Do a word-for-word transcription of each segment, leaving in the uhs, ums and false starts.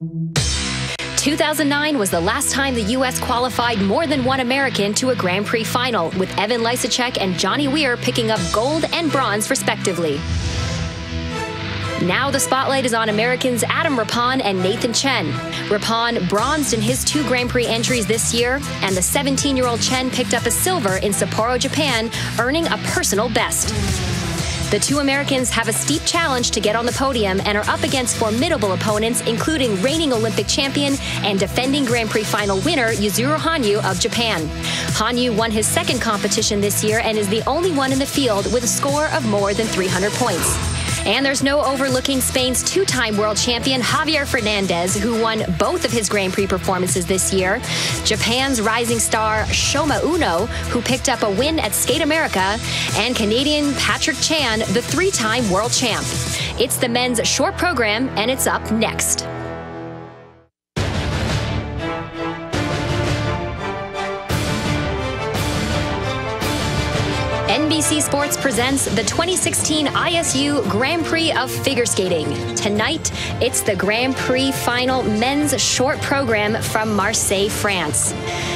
two thousand nine was the last time the U S qualified more than one American to a Grand Prix final, with Evan Lysacek and Johnny Weir picking up gold and bronze respectively. Now the spotlight is on Americans Adam Rippon and Nathan Chen. Rippon bronzed in his two Grand Prix entries this year, and the seventeen-year-old Chen picked up a silver in Sapporo, Japan, earning a personal best. The two Americans have a steep challenge to get on the podium and are up against formidable opponents, including reigning Olympic champion and defending Grand Prix final winner Yuzuru Hanyu of Japan. Hanyu won his second competition this year and is the only one in the field with a score of more than three hundred points. And there's no overlooking Spain's two-time world champion Javier Fernandez, who won both of his Grand Prix performances this year. Japan's rising star Shoma Uno, who picked up a win at Skate America, and Canadian Patrick Chan, the three-time world champ. It's the men's short program, and it's up next. N B C Sports presents the twenty sixteen I S U Grand Prix of Figure Skating. Tonight, it's the Grand Prix final men's short program from Marseille, France.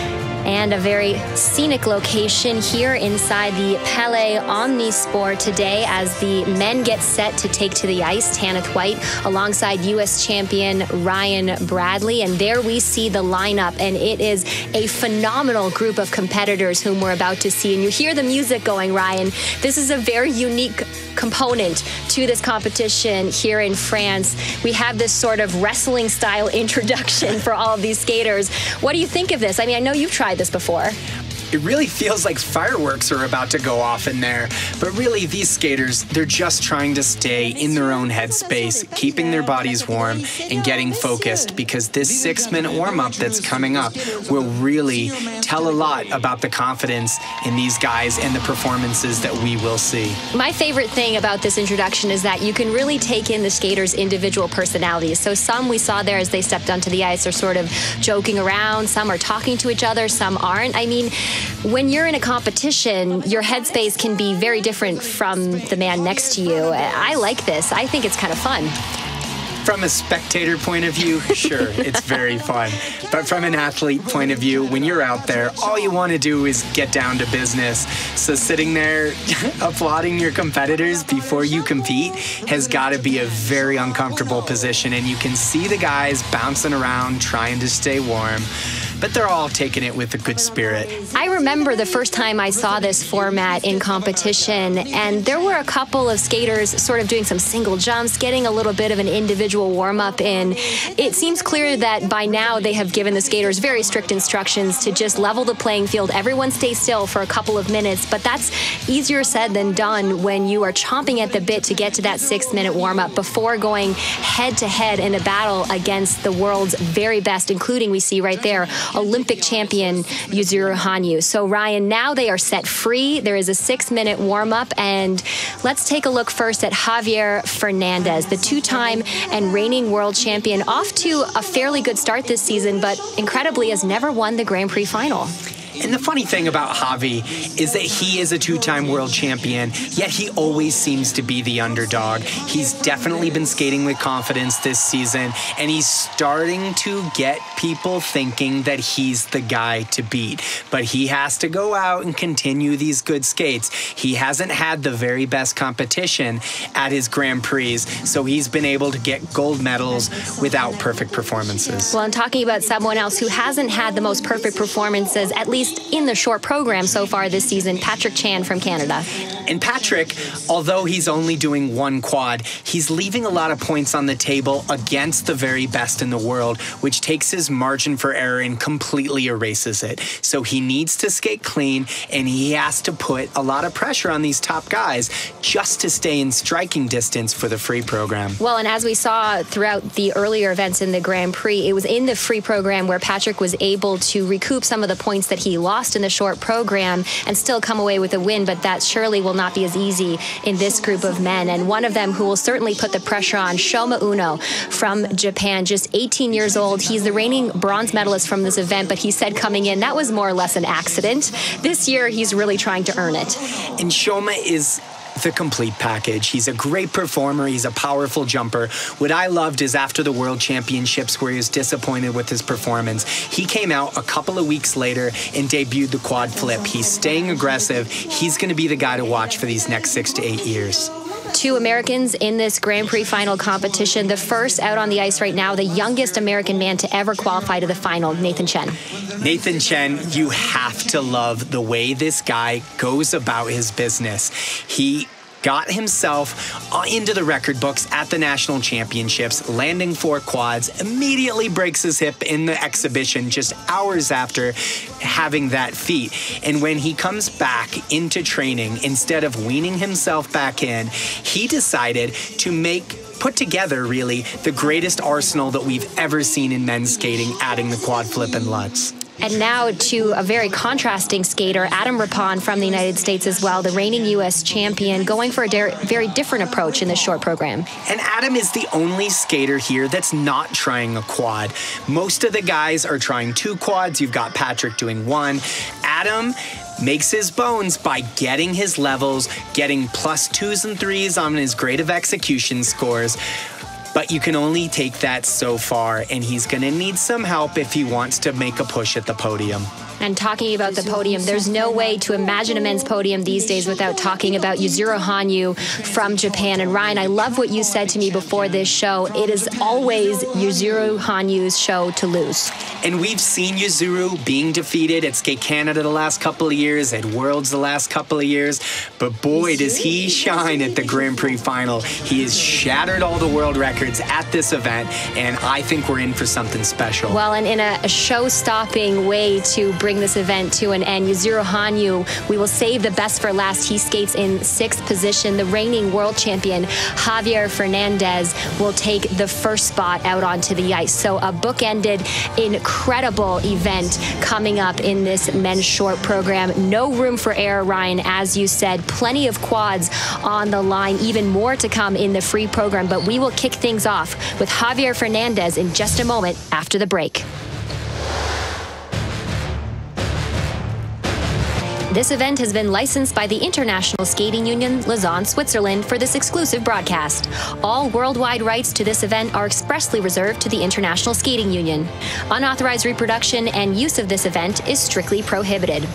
And a very scenic location here inside the Palais Omnisport today as the men get set to take to the ice. Tanith White alongside U S champion Ryan Bradley. And there we see the lineup, and it is a phenomenal group of competitors whom we're about to see. And you hear the music going, Ryan. This is a very unique component to this competition here in France. We have this sort of wrestling style introduction for all of these skaters. What do you think of this? I mean, I know you've tried this before. It really feels like fireworks are about to go off in there. But really, these skaters, they're just trying to stay in their own headspace, keeping their bodies warm and getting focused, because this six-minute warm-up that's coming up will really tell a lot about the confidence in these guys and the performances that we will see. My favorite thing about this introduction is that you can really take in the skaters' individual personalities. So some we saw there as they stepped onto the ice are sort of joking around, some are talking to each other, some aren't. I mean, when you're in a competition, your headspace can be very different from the man next to you. I like this. I think it's kind of fun. From a spectator point of view, sure, it's very fun. But from an athlete point of view, when you're out there, all you want to do is get down to business. So sitting there applauding your competitors before you compete has got to be a very uncomfortable position. And you can see the guys bouncing around, trying to stay warm. But they're all taking it with a good spirit. I remember the first time I saw this format in competition, and there were a couple of skaters sort of doing some single jumps, getting a little bit of an individual warm-up in. It seems clear that by now they have given the skaters very strict instructions to just level the playing field. Everyone stay still for a couple of minutes, but that's easier said than done when you are chomping at the bit to get to that six-minute warm-up before going head-to-head in a battle against the world's very best, including, we see right there, Olympic champion Yuzuru Hanyu. So Ryan, now they are set free. There is a six-minute warm-up, and let's take a look first at Javier Fernandez, the two-time and reigning world champion, off to a fairly good start this season, but incredibly has never won the Grand Prix final. And the funny thing about Javi is that he is a two-time world champion, yet he always seems to be the underdog. He's definitely been skating with confidence this season, and he's starting to get people thinking that he's the guy to beat. But he has to go out and continue these good skates. He hasn't had the very best competition at his Grand Prix, so he's been able to get gold medals without perfect performances. Well, I'm talking about someone else who hasn't had the most perfect performances, at least in the short program so far this season, Patrick Chan from Canada. And Patrick, although he's only doing one quad, he's leaving a lot of points on the table against the very best in the world, which takes his margin for error and completely erases it. So he needs to skate clean, and he has to put a lot of pressure on these top guys just to stay in striking distance for the free program. Well, and as we saw throughout the earlier events in the Grand Prix, it was in the free program where Patrick was able to recoup some of the points that he lost in the short program and still come away with a win, but that surely will not be as easy in this group of men. And one of them who will certainly put the pressure on, Shoma Uno from Japan, just eighteen years old. He's the reigning bronze medalist from this event, but he said coming in, that was more or less an accident. This year, he's really trying to earn it. And Shoma is the complete package. He's a great performer. He's a powerful jumper. What I loved is after the World Championships where he was disappointed with his performance, he came out a couple of weeks later and debuted the quad flip. He's staying aggressive. He's going to be the guy to watch for these next six to eight years. Two Americans in this Grand Prix final competition. The first out on the ice right now, the youngest American man to ever qualify to the final, Nathan Chen. Nathan Chen, you have to love the way this guy goes about his business. He got himself into the record books at the national championships, landing four quads, immediately breaks his hip in the exhibition just hours after having that feat. And when he comes back into training, instead of weaning himself back in, he decided to make put together, really, the greatest arsenal that we've ever seen in men's skating, adding the quad flip and Lutz. And now to a very contrasting skater, Adam Rippon from the United States as well, the reigning U S champion, going for a very different approach in this short program. And Adam is the only skater here that's not trying a quad. Most of the guys are trying two quads. You've got Patrick doing one. Adam makes his bones by getting his levels, getting plus twos and threes on his grade of execution scores. But you can only take that so far, and he's going to need some help if he wants to make a push at the podium. And talking about the podium, there's no way to imagine a men's podium these days without talking about Yuzuru Hanyu from Japan. And Ryan, I love what you said to me before this show. It is always Yuzuru Hanyu's show to lose. And we've seen Yuzuru being defeated at Skate Canada the last couple of years, at Worlds the last couple of years. But boy, does he shine at the Grand Prix final. He has shattered all the world records at this event, and I think we're in for something special. Well, and in a, a show-stopping way to bring this event to an end, Yuzuru Hanyu, we will save the best for last. He skates in sixth position. The reigning world champion, Javier Fernandez, will take the first spot out onto the ice. So a bookended, incredible event coming up in this men's short program. No room for error, Ryan, as you said. Plenty of quads on the line, even more to come in the free program. But we will kick things off with Javier Fernandez in just a moment after the break. This event has been licensed by the International Skating Union, Lausanne, Switzerland, for this exclusive broadcast. All worldwide rights to this event are expressly reserved to the International Skating Union. Unauthorized reproduction and use of this event is strictly prohibited.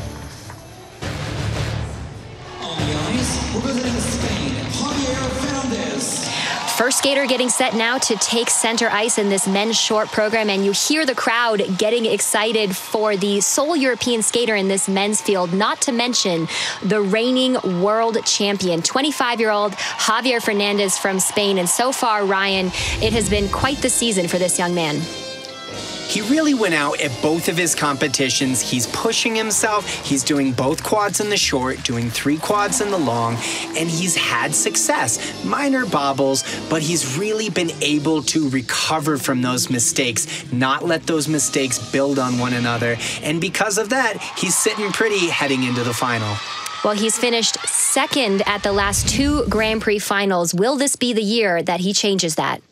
On the ice, representing Spain, Javier Fernandez. First skater getting set now to take center ice in this men's short program, and you hear the crowd getting excited for the sole European skater in this men's field, not to mention the reigning world champion, twenty-five-year-old Javier Fernandez from Spain. And so far, Ryan, it has been quite the season for this young man. He really went out at both of his competitions. He's pushing himself. He's doing both quads in the short, doing three quads in the long, and he's had success. Minor bobbles, but he's really been able to recover from those mistakes, not let those mistakes build on one another. And because of that, he's sitting pretty heading into the final. Well, he's finished second at the last two Grand Prix finals. Will this be the year that he changes that?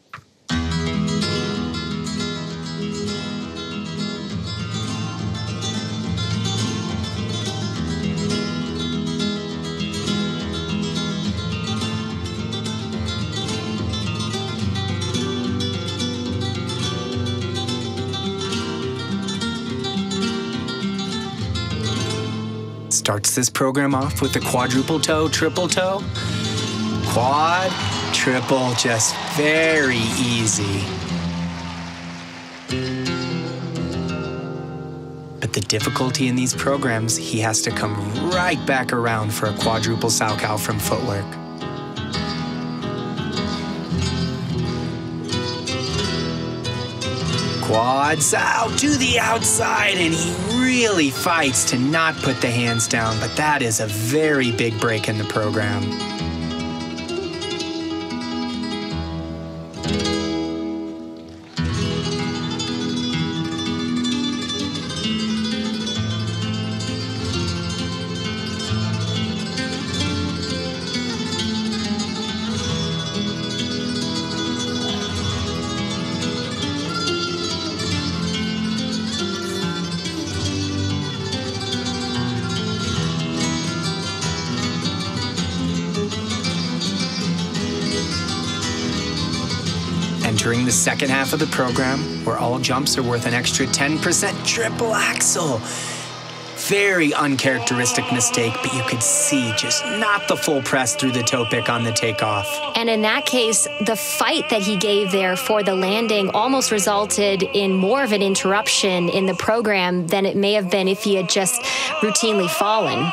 Starts this program off with the quadruple toe, triple toe. Quad, triple, just very easy. But the difficulty in these programs, he has to come right back around for a quadruple Salchow from footwork. Quads out to the outside, and he really fights to not put the hands down, but that is a very big break in the program. the second half of the program, where all jumps are worth an extra ten percent, triple axel. Very uncharacteristic mistake, but you could see just not the full press through the toe pick on the takeoff. And in that case, the fight that he gave there for the landing almost resulted in more of an interruption in the program than it may have been if he had just routinely fallen.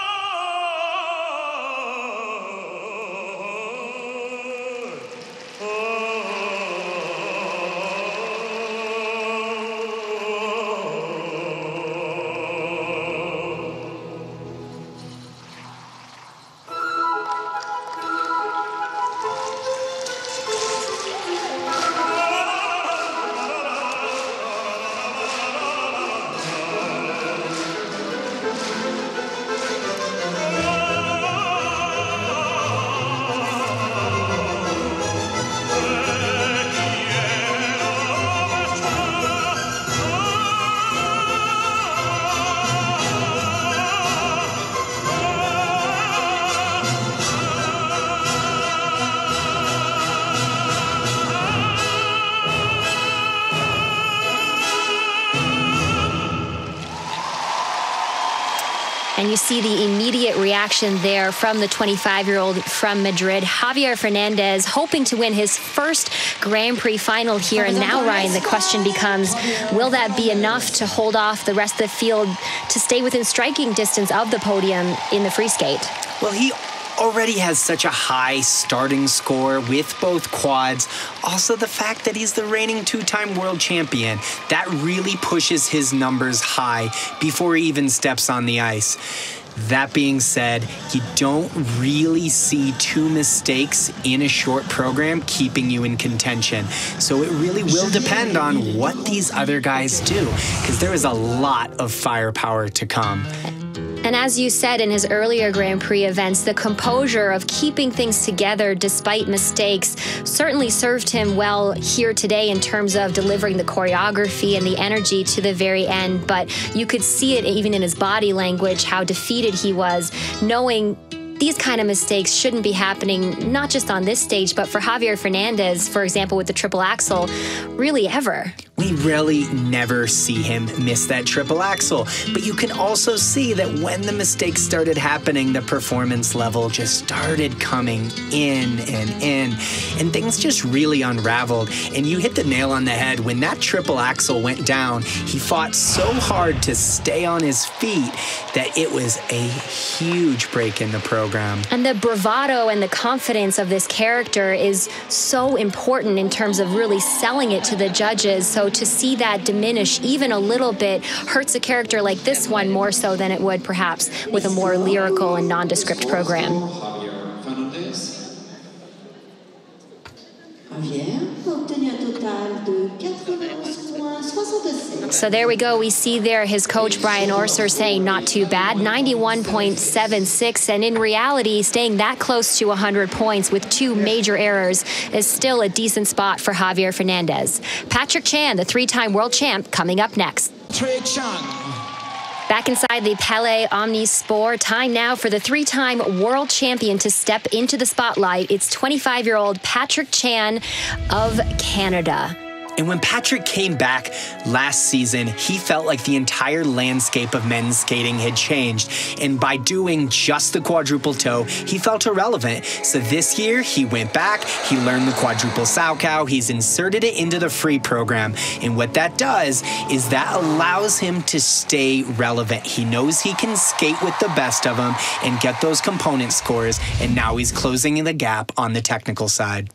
And you see the immediate reaction there from the twenty-five-year-old from Madrid, Javier Fernandez, hoping to win his first Grand Prix final here. And now, Ryan, the question becomes, will that be enough to hold off the rest of the field to stay within striking distance of the podium in the free skate? Well, he already has such a high starting score with both quads. Also, the fact that he's the reigning two-time world champion, that really pushes his numbers high before he even steps on the ice. That being said, you don't really see two mistakes in a short program keeping you in contention. So it really will depend on what these other guys do, because there is a lot of firepower to come. And as you said in his earlier Grand Prix events, the composure of keeping things together despite mistakes certainly served him well here today in terms of delivering the choreography and the energy to the very end. But you could see it even in his body language, how defeated he was, knowing these kind of mistakes shouldn't be happening, not just on this stage, but for Javier Fernandez, for example, with the triple axel, really ever. We really never see him miss that triple axel, but you can also see that when the mistakes started happening, the performance level just started coming in and in, and things just really unraveled. And you hit the nail on the head. When that triple axel went down, he fought so hard to stay on his feet that it was a huge break in the program. And the bravado and the confidence of this character is so important in terms of really selling it to the judges. So to see that diminish even a little bit hurts a character like this one more so than it would perhaps with a more lyrical and nondescript program. So there we go. We see there his coach Brian Orser saying not too bad, ninety-one point seven six, and in reality staying that close to one hundred points with two major errors is still a decent spot for Javier Fernandez. Patrick Chan, the three-time world champ, coming up next. Patrick Chan. Back inside the Palais Omnisport, time now for the three-time world champion to step into the spotlight. It's twenty-five-year-old Patrick Chan of Canada. And when Patrick came back last season, he felt like the entire landscape of men's skating had changed. And by doing just the quadruple toe, he felt irrelevant. So this year, he went back, he learned the quadruple Salchow, he's inserted it into the free program. And what that does is that allows him to stay relevant. He knows he can skate with the best of them and get those component scores. And now he's closing the gap on the technical side.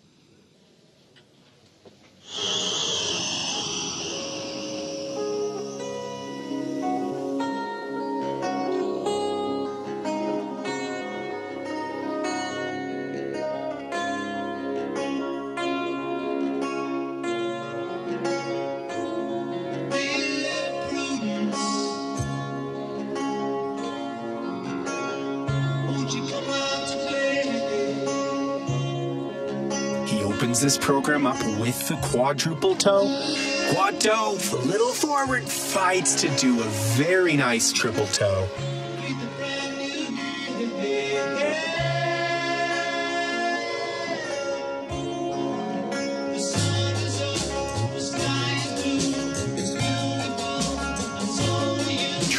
Opens this program up with the quadruple toe. Quad toe, a little forward, fights to do a very nice triple toe.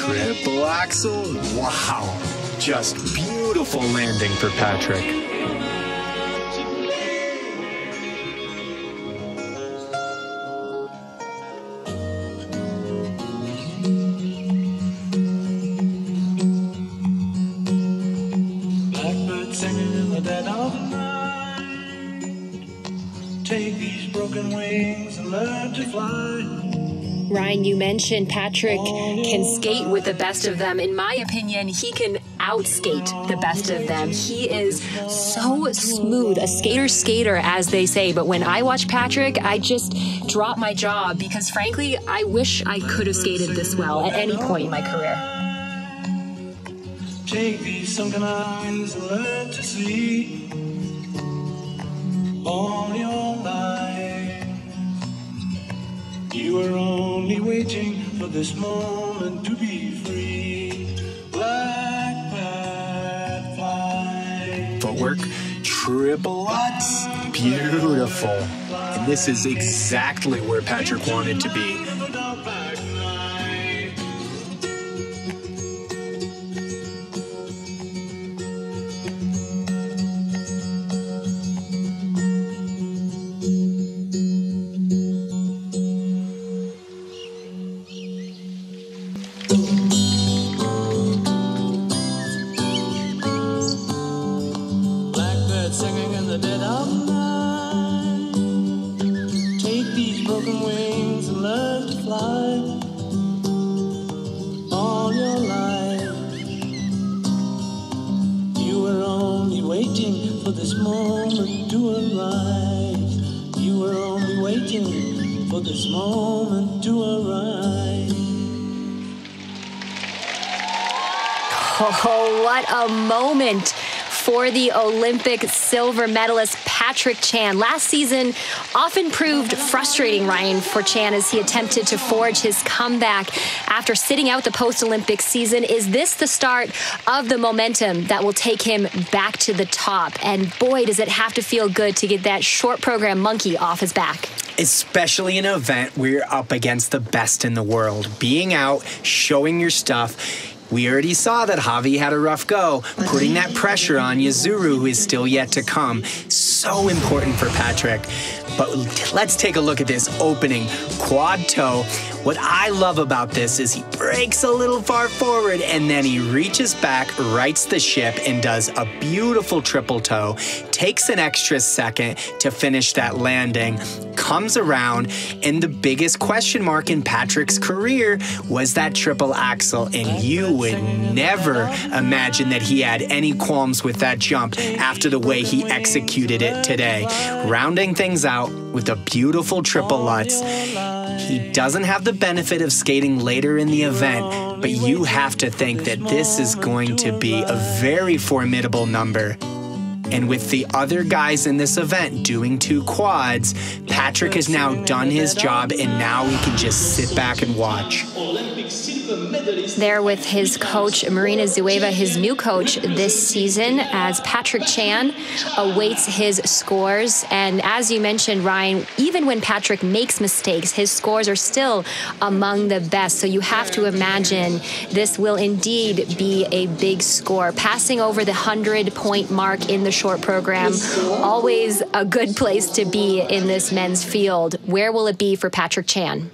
triple axel. Wow. Just beautiful landing for Patrick. Blackbird singing in the dead of night. Take these broken wings and learn to fly. Ryan, you mentioned Patrick can skate with the best of them. In my opinion, he can outskate the best of them. He is so smooth, a skater's skater, as they say. But when I watch Patrick, I just drop my jaw because, frankly, I wish I could have skated this well at any point in my career. Take these sunken eyes and learn to see all your life. You were only waiting for this moment to be free. Blackbird fly. Footwork, triple lutz, beautiful. And this is exactly where Patrick wanted to be. Singing in the dead of night. Take these broken wings and learn to fly. All your life, you were only waiting for this moment to arise. You were only waiting for this moment to arise. Oh, what a moment for the Olympic silver medalist Patrick Chan. Last season often proved frustrating, Ryan, for Chan as he attempted to forge his comeback after sitting out the post-Olympic season. Is this the start of the momentum that will take him back to the top? And boy, does it have to feel good to get that short program monkey off his back. Especially in an event where you're up against the best in the world. Being out, showing your stuff. We already saw that Javi had a rough go, putting that pressure on Yuzuru, who is still yet to come. So important for Patrick. But let's take a look at this opening quad toe. What I love about this is he breaks a little far forward and then he reaches back, rights the ship, and does a beautiful triple toe. Takes an extra second to finish that landing, comes around, and the biggest question mark in Patrick's career was that triple axel, and you would never imagine that he had any qualms with that jump after the way he executed it today. Rounding things out with a beautiful triple lutz. He doesn't have the benefit of skating later in the event, but you have to think that this is going to be a very formidable number. And with the other guys in this event doing two quads, Patrick has now done his job, and now we can just sit back and watch. There with his coach, Marina Zueva, his new coach this season, as Patrick Chan awaits his scores. And as you mentioned, Ryan, even when Patrick makes mistakes, his scores are still among the best. So you have to imagine this will indeed be a big score. Passing over the hundred-point mark in the short program, always a good place to be in this men's field. Where will it be for Patrick Chan?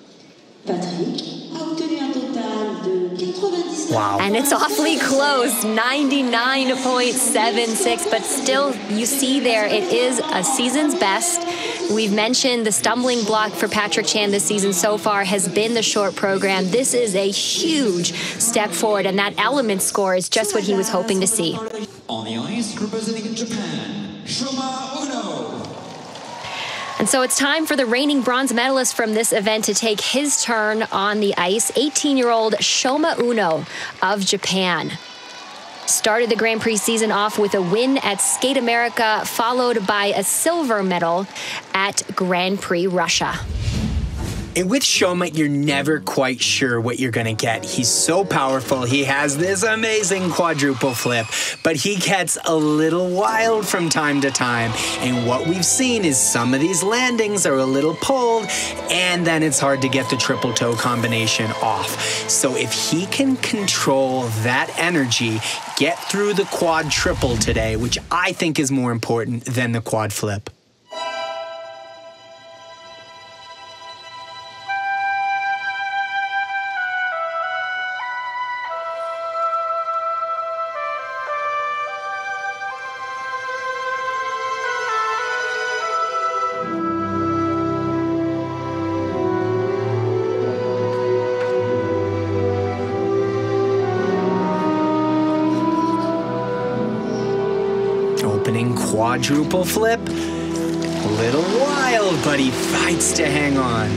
Wow. And it's awfully close, ninety-nine point seven six, but still you see there it is a season's best. We've mentioned the stumbling block for Patrick Chan this season so far has been the short program. This is a huge step forward, and that element score is just what he was hoping to see. On the ice, representing Japan, Shoma Uno. And so it's time for the reigning bronze medalist from this event to take his turn on the ice, eighteen-year-old Shoma Uno of Japan. Started the Grand Prix season off with a win at Skate America, followed by a silver medal at Grand Prix Russia. And with Shoma, you're never quite sure what you're going to get. He's so powerful. He has this amazing quadruple flip, but he gets a little wild from time to time. And what we've seen is some of these landings are a little pulled, and then it's hard to get the triple toe combination off. So if he can control that energy, get through the quad triple today, which I think is more important than the quad flip. Opening quadruple flip. A little wild, but he fights to hang on.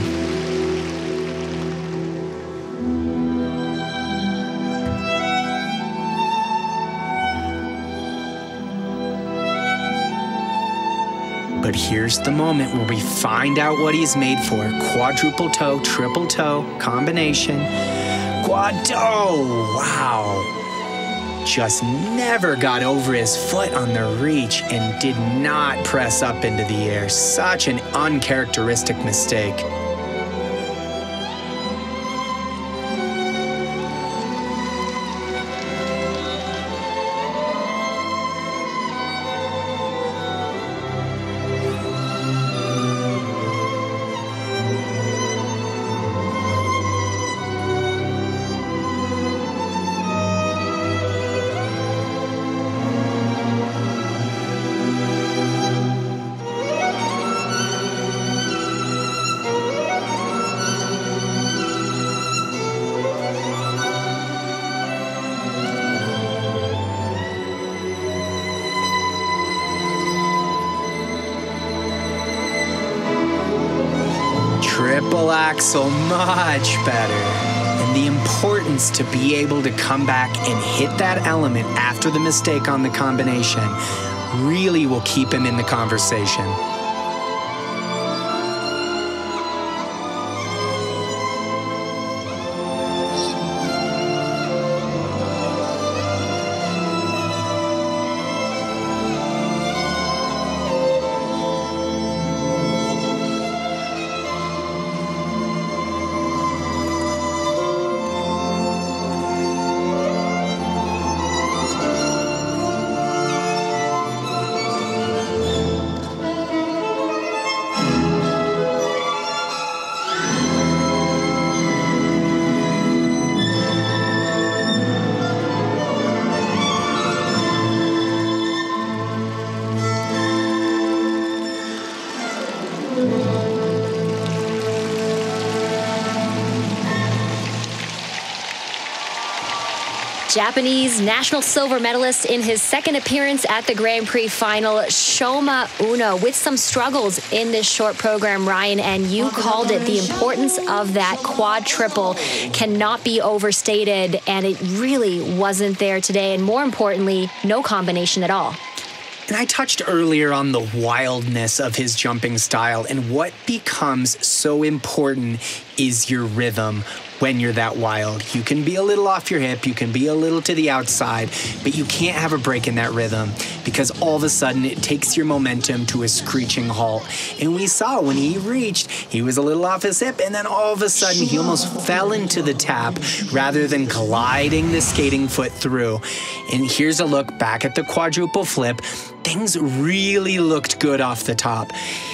But here's the moment where we find out what he's made for. Quadruple toe, triple toe, combination. Quad toe, wow. Just never got over his foot on the reach and did not press up into the air. Such an uncharacteristic mistake. Triple axel, much better. And the importance to be able to come back and hit that element after the mistake on the combination really will keep him in the conversation. Japanese national silver medalist in his second appearance at the Grand Prix final, Shoma Uno, with some struggles in this short program, Ryan, and you called it. The importance of that quad triple cannot be overstated, and it really wasn't there today. And more importantly, no combination at all. And I touched earlier on the wildness of his jumping style, and what becomes so important is your rhythm when you're that wild. You can be a little off your hip, you can be a little to the outside, but you can't have a break in that rhythm because all of a sudden it takes your momentum to a screeching halt. And we saw when he reached, he was a little off his hip, and then all of a sudden he almost fell into the tap rather than gliding the skating foot through. And here's a look back at the quadruple flip. Things really looked good off the top.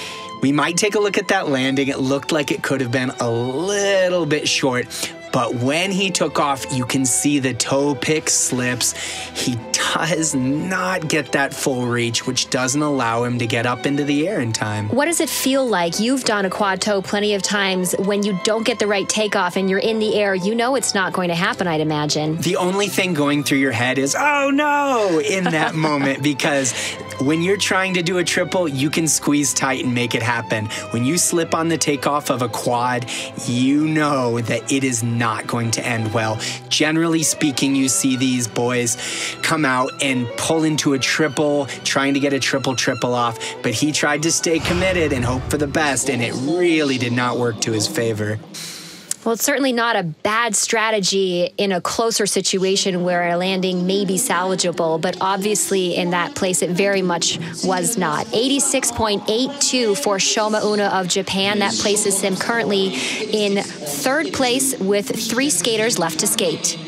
We might take a look at that landing. It looked like it could have been a little bit short, but when he took off, you can see the toe pick slips. He does not get that full reach, which doesn't allow him to get up into the air in time. What does it feel like? You've done a quad toe plenty of times. When you don't get the right takeoff and you're in the air, you know it's not going to happen, I'd imagine. The only thing going through your head is, oh no, in that moment, because When you're trying to do a triple, you can squeeze tight and make it happen. When you slip on the takeoff of a quad, you know that it is not going to end well. Generally speaking, you see these boys come out and pull into a triple, trying to get a triple triple off, but he tried to stay committed and hope for the best, and it really did not work to his favor. Well, it's certainly not a bad strategy in a closer situation where a landing may be salvageable, but obviously in that place it very much was not. eighty-six point eight two for Shoma Una of Japan. That places him currently in third place with three skaters left to skate.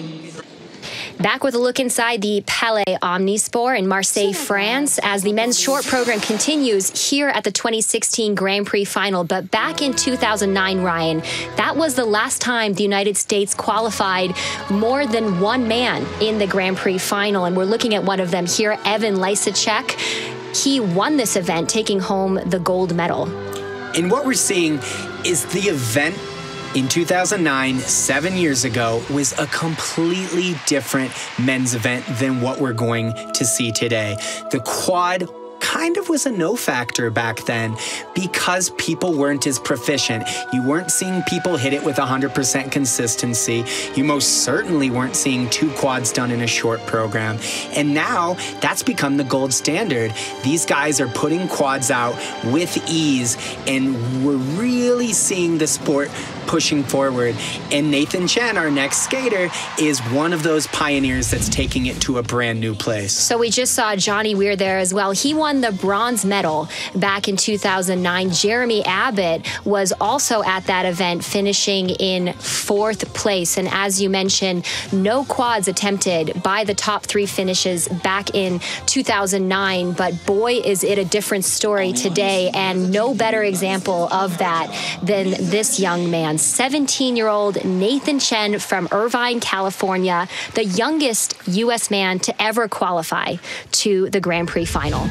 Back with a look inside the Palais Omnisport in Marseille, France, as the men's short program continues here at the twenty sixteen Grand Prix final. But back in two thousand nine, Ryan, that was the last time the United States qualified more than one man in the Grand Prix final. And we're looking at one of them here, Evan Lysacek. He won this event, taking home the gold medal. And what we're seeing is the event in two thousand nine, seven years ago, was a completely different men's event than what we're going to see today. The quad kind of was a no factor back then because people weren't as proficient. You weren't seeing people hit it with one hundred percent consistency. You most certainly weren't seeing two quads done in a short program. And now that's become the gold standard. These guys are putting quads out with ease, and we're really seeing the sport pushing forward. And Nathan Chen, our next skater, is one of those pioneers that's taking it to a brand new place. So we just saw Johnny Weir there as well. He won the bronze medal back in two thousand nine. Jeremy Abbott was also at that event, finishing in fourth place. And as you mentioned, no quads attempted by the top three finishes back in two thousand nine. But boy, is it a different story today, and no better example of that than this young man. seventeen-year-old Nathan Chen from Irvine, California, the youngest U S man to ever qualify to the Grand Prix final.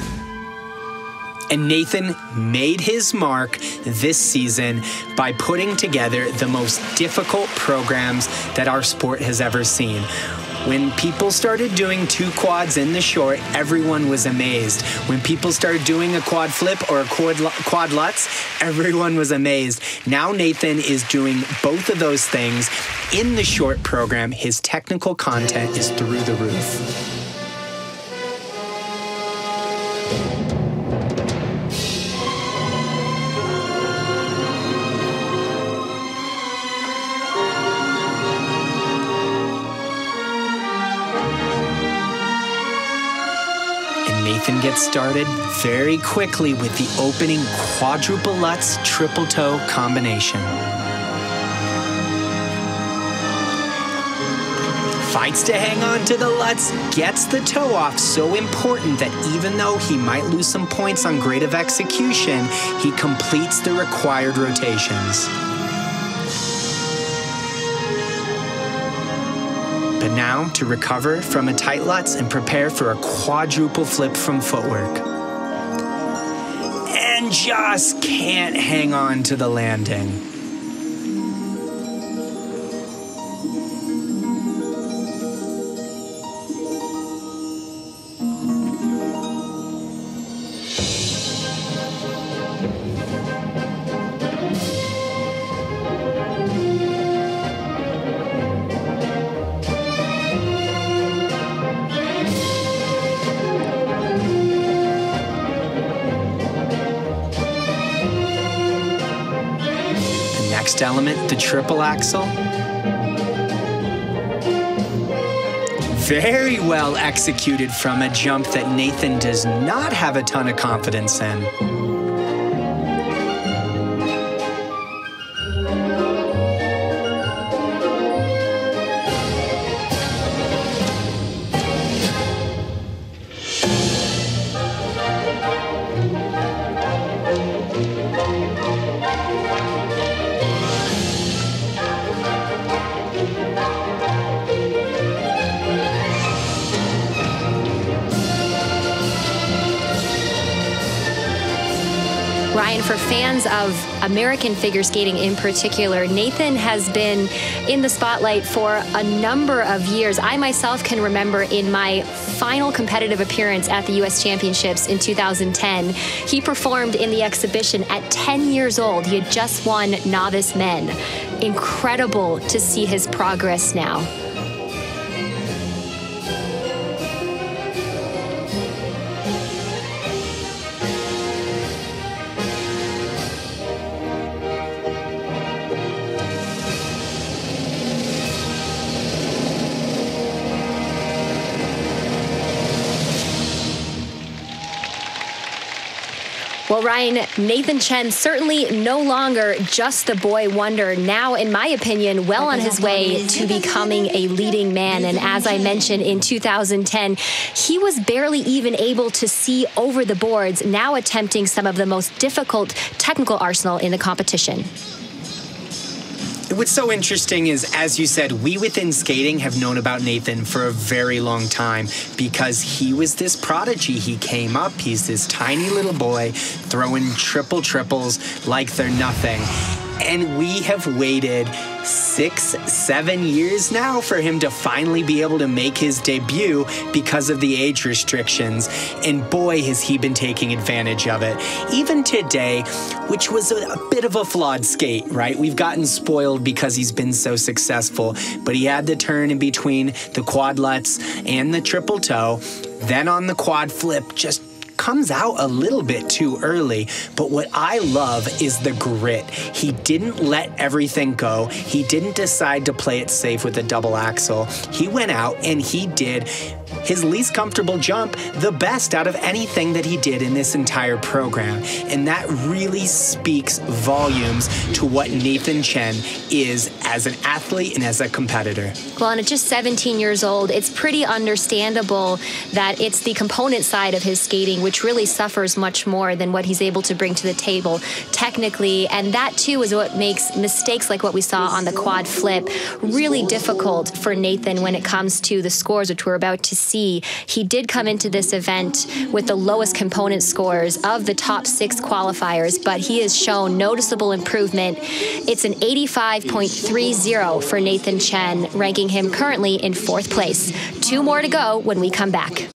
And Nathan made his mark this season by putting together the most difficult programs that our sport has ever seen. When people started doing two quads in the short, everyone was amazed. When people started doing a quad flip or a quad, quad lutz, everyone was amazed. Now Nathan is doing both of those things in the short program. His technical content is through the roof. Nathan gets started very quickly with the opening quadruple lutz triple toe combination. Fights to hang on to the lutz, gets the toe off, so important that even though he might lose some points on grade of execution, he completes the required rotations. But now to recover from a tight lutz and prepare for a quadruple flip from footwork. And just can't hang on to the landing. Next element, the triple axel. Very well executed from a jump that Nathan does not have a ton of confidence in. Ryan, for fans of American figure skating in particular, Nathan has been in the spotlight for a number of years. I myself can remember in my final competitive appearance at the U S Championships in two thousand ten, he performed in the exhibition at ten years old. He had just won novice men. Incredible to see his progress now. Well, Ryan, Nathan Chen certainly no longer just the boy wonder. Now, in my opinion, well on his way to becoming a leading man. And as I mentioned, in two thousand ten, he was barely even able to see over the boards, now attempting some of the most difficult technical arsenal in the competition. What's so interesting is, as you said, we within skating have known about Nathan for a very long time because he was this prodigy. He came up, he's this tiny little boy throwing triple triples like they're nothing. And we have waited six, seven years now for him to finally be able to make his debut because of the age restrictions. And boy, has he been taking advantage of it. Even today, which was a, a bit of a flawed skate, right? We've gotten spoiled because he's been so successful, but he had the turn in between the quadlets and the triple toe. Then on the quad flip, just comes out a little bit too early, but what I love is the grit. He didn't let everything go. He didn't decide to play it safe with a double axel. He went out and he did his least comfortable jump the best out of anything that he did in this entire program. And that really speaks volumes to what Nathan Chen is as an athlete and as a competitor. Well, and at just seventeen years old, it's pretty understandable that it's the component side of his skating which really suffers much more than what he's able to bring to the table technically. And that too is what makes mistakes like what we saw on the quad flip really difficult for Nathan when it comes to the scores, which we're about to see. He did come into this event with the lowest component scores of the top six qualifiers, but he has shown noticeable improvement. It's an eighty-five point three zero for Nathan Chen, ranking him currently in fourth place. Two more to go when we come back.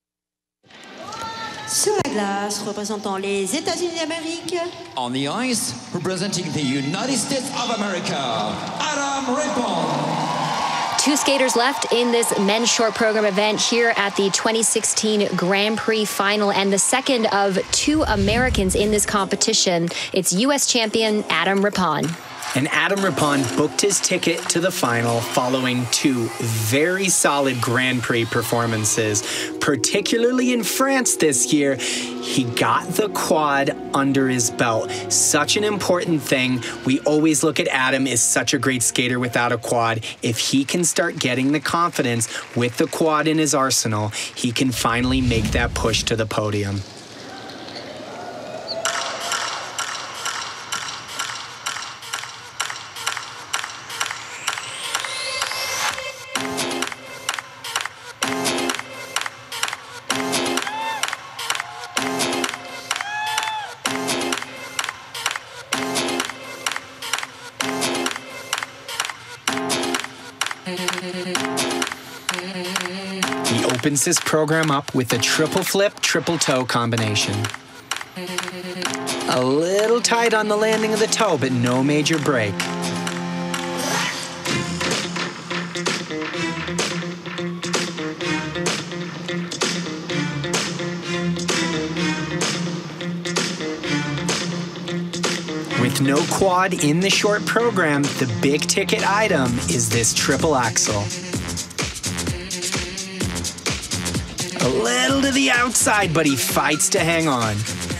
Sur la glace, représentant les États-Unis d'Amérique. On the ice, representing the United States of America, Adam Rippon. Two skaters left in this men's short program event here at the twenty sixteen Grand Prix final, and the second of two Americans in this competition. It's U S champion Adam Rippon. And Adam Rippon booked his ticket to the final following two very solid Grand Prix performances. Particularly in France this year, he got the quad under his belt. Such an important thing. We always look at Adam as such a great skater without a quad. If he can start getting the confidence with the quad in his arsenal, he can finally make that push to the podium. He opens this program up with a triple flip, triple toe combination. A little tight on the landing of the toe, but no major break. With no quad in the short program, the big ticket item is this triple axel. A little to the outside, but he fights to hang on.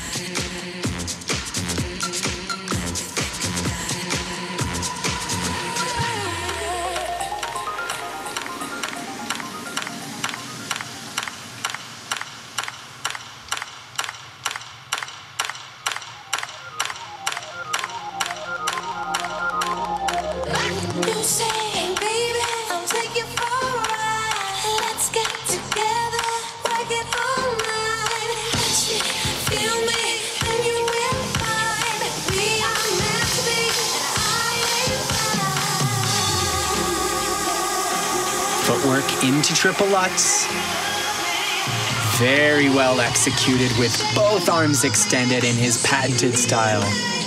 You say, baby, I'll take you for a ride. Let's get together, work it all night. Touch me, feel footwork into triple Lutz. Very well executed with both arms extended in his patented style.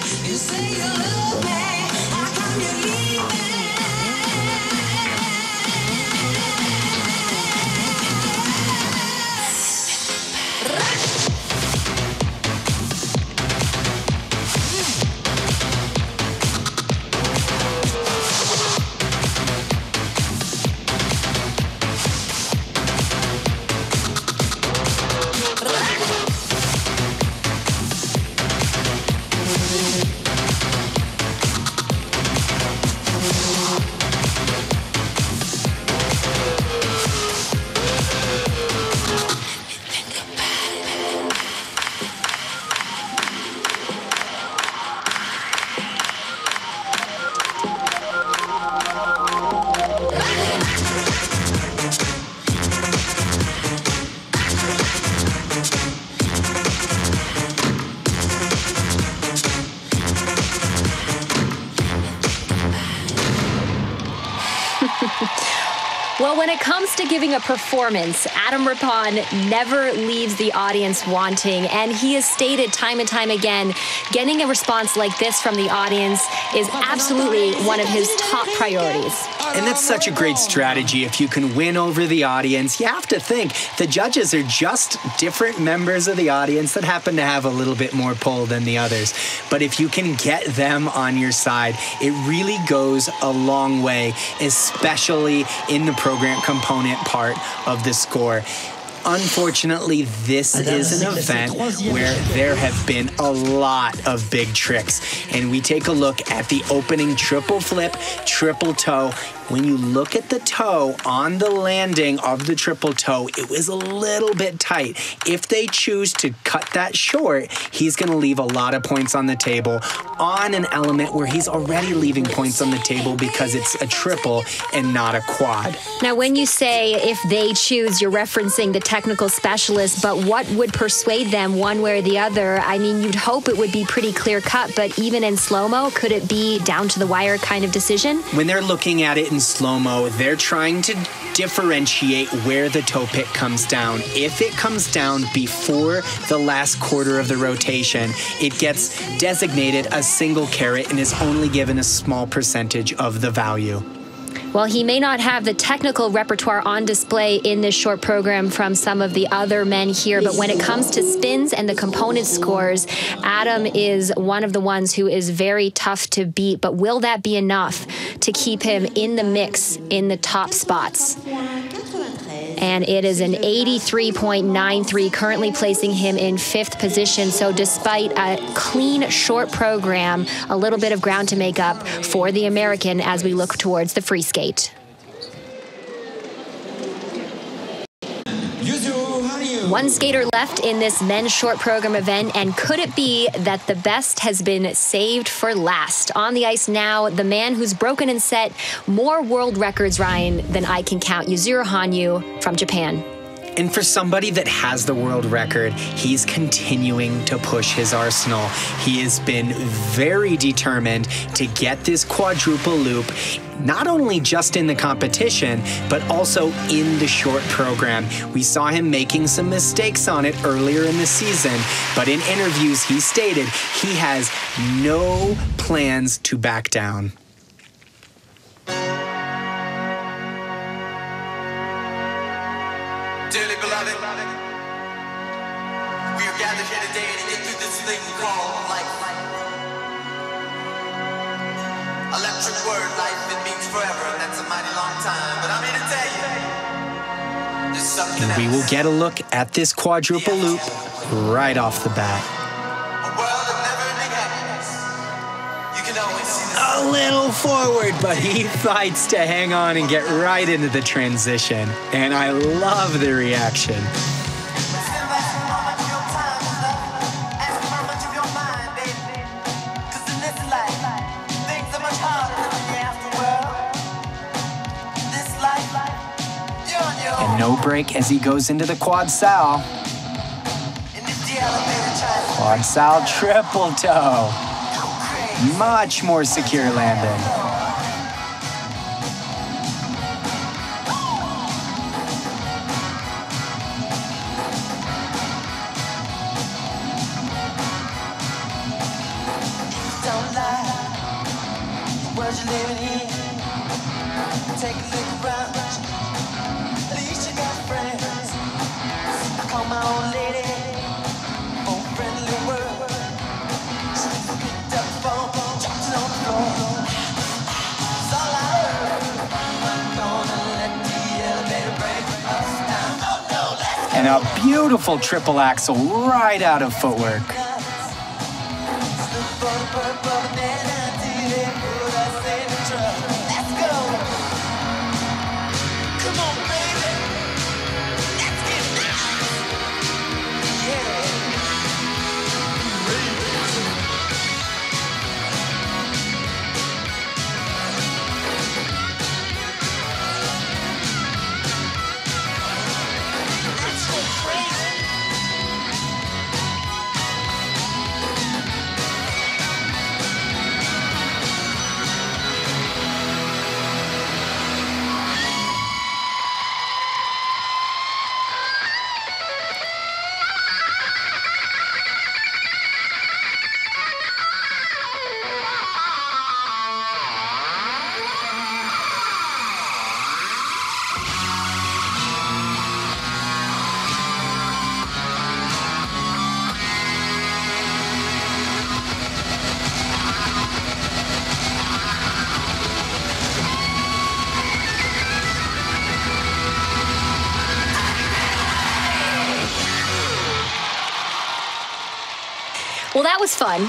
Well, when it comes to giving a performance, Adam Rippon never leaves the audience wanting, and he has stated time and time again, getting a response like this from the audience is absolutely one of his top priorities. And that's such a great strategy. If you can win over the audience, you have to think the judges are just different members of the audience that happen to have a little bit more pull than the others. But if you can get them on your side, it really goes a long way, especially in the program component part of the score. Unfortunately, this is an event where there have been a lot of big tricks. And we take a look at the opening triple flip, triple toe. When you look at the toe on the landing of the triple toe, it was a little bit tight. If they choose to cut that short, he's going to leave a lot of points on the table on an element where he's already leaving points on the table because it's a triple and not a quad. Now, when you say if they choose, you're referencing the technical specialist, but what would persuade them one way or the other? I mean, you'd hope it would be pretty clear cut, but even in slow-mo, could it be down to the wire kind of decision? When they're looking at it in slow-mo, they're trying to differentiate where the toe pick comes down. If it comes down before the last quarter of the rotation, it gets designated a single carat and is only given a small percentage of the value. Well, he may not have the technical repertoire on display in this short program from some of the other men here, but when it comes to spins and the component scores, Adam is one of the ones who is very tough to beat. But will that be enough to keep him in the mix in the top spots? And it is an eighty-three point nine three, currently placing him in fifth position. So despite a clean short program, a little bit of ground to make up for the American as we look towards the free skate. One skater left in this men's short program event, and could it be that the best has been saved for last? On the ice now, the man who's broken and set more world records, Ryan, than I can count, Yuzuru Hanyu from Japan. And for somebody that has the world record, he's continuing to push his arsenal. He has been very determined to get this quadruple loop, not only just in the competition, but also in the short program. We saw him making some mistakes on it earlier in the season, but in interviews he stated he has no plans to back down. Dearly beloved, we are gathered here today to get through this thing called life. Electric word, life, it means forever, and that's a mighty long time. But I'm here to tell you, there's something else. And we will get a look at this quadruple loop right off the bat. A world of never-ending happiness. You can always see the A little forward, but he fights to hang on and get right into the transition. And I love the reaction. And no break as he goes into the quad sal. Quad sal triple toe. Much more secure landing. world you're living in. Take a look around. At least you got friends. I call my old lady. Oh, friendly word. She picked up the phone, dropped it on the floor. That's all I heard. I'm gonna let the elevator break us down. Oh no, let's go. And a beautiful triple axel right out of footwork. Look for the purple banana till they put us in the truck. Let's go. Come on, baby. Let's get nice. Yeah. Let's go crazy. Well, that was fun.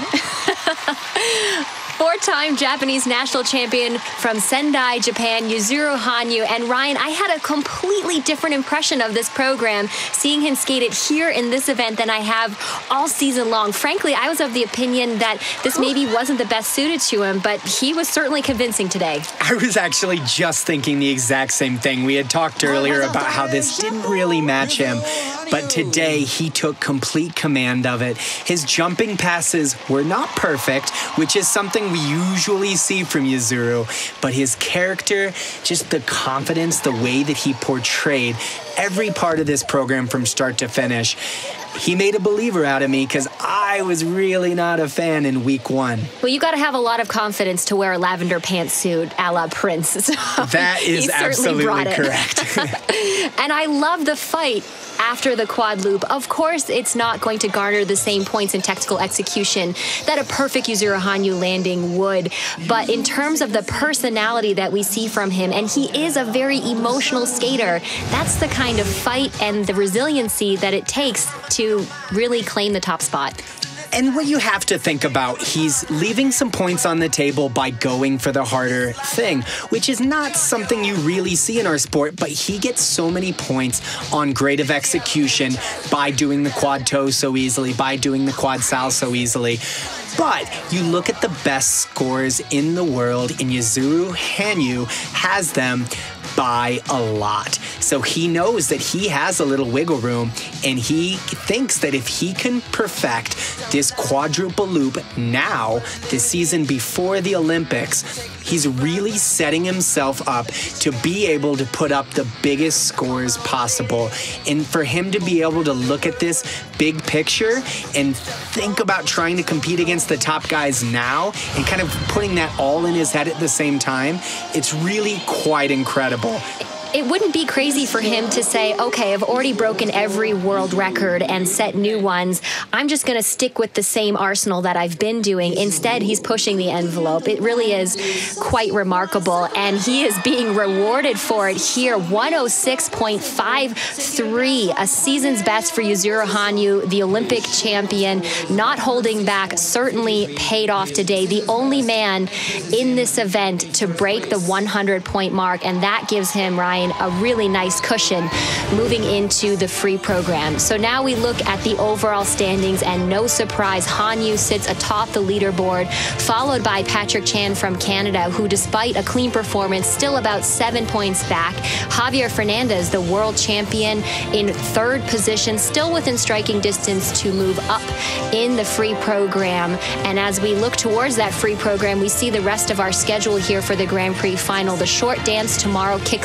Four-time Japanese national champion from Sendai, Japan, Yuzuru Hanyu. And Ryan, I had a completely different impression of this program, seeing him skate it here in this event than I have all season long. Frankly, I was of the opinion that this maybe wasn't the best suited to him, but he was certainly convincing today. I was actually just thinking the exact same thing. We had talked earlier about how this didn't really match him, but today he took complete command of it. His jumping passes were not perfect, which is something we usually see from Yuzuru, but his character, just the confidence, the way that he portrayed every part of this program from start to finish, he made a believer out of me because I was really not a fan in week one. Well, you got to have a lot of confidence to wear a lavender pantsuit a la Prince. So that is absolutely correct. And I love the fight after the quad loop. Of course, it's not going to garner the same points in technical execution that a perfect Yuzuru Hanyu landing would. But in terms of the personality that we see from him, and he is a very emotional skater, that's the kind of fight and the resiliency that it takes to really claim the top spot. And what you have to think about, he's leaving some points on the table by going for the harder thing, which is not something you really see in our sport, but he gets so many points on grade of execution by doing the quad toe so easily, by doing the quad sal so easily. But you look at the best scores in the world, and Yuzuru Hanyu has them by a lot. So he knows that he has a little wiggle room, and he thinks that if he can perfect this quadruple loop now, this season before the Olympics, he's really setting himself up to be able to put up the biggest scores possible. And for him to be able to look at this big picture and think about trying to compete against the top guys now and kind of putting that all in his head at the same time, it's really quite incredible. It wouldn't be crazy for him to say, okay, I've already broken every world record and set new ones. I'm just going to stick with the same arsenal that I've been doing. Instead, he's pushing the envelope. It really is quite remarkable, and he is being rewarded for it here. one oh six point five three, a season's best for Yuzuru Hanyu, the Olympic champion, not holding back, certainly paid off today. The only man in this event to break the one hundred point mark, and that gives him, Ryan, a really nice cushion moving into the free program. So now we look at the overall standings, and no surprise, Hanyu sits atop the leaderboard, followed by Patrick Chan from Canada, who despite a clean performance, still about seven points back. Javier Fernandez, the world champion, in third position, still within striking distance to move up in the free program. And as we look towards that free program, we see the rest of our schedule here for the Grand Prix final. The short dance tomorrow kicks off our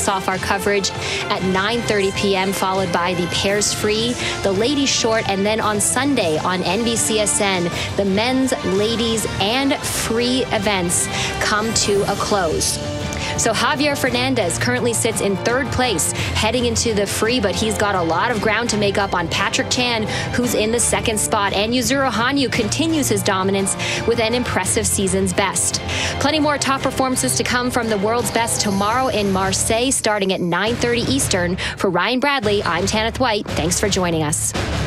coverage at nine thirty p.m., followed by the pairs free, the ladies short, and then on Sunday on N B C S N, the men's, ladies, and free events come to a close. So Javier Fernandez currently sits in third place heading into the free, but he's got a lot of ground to make up on Patrick Chan, who's in the second spot. And Yuzuru Hanyu continues his dominance with an impressive season's best. Plenty more top performances to come from the world's best tomorrow in Marseille, starting at nine thirty Eastern. For Ryan Bradley, I'm Tanith White. Thanks for joining us.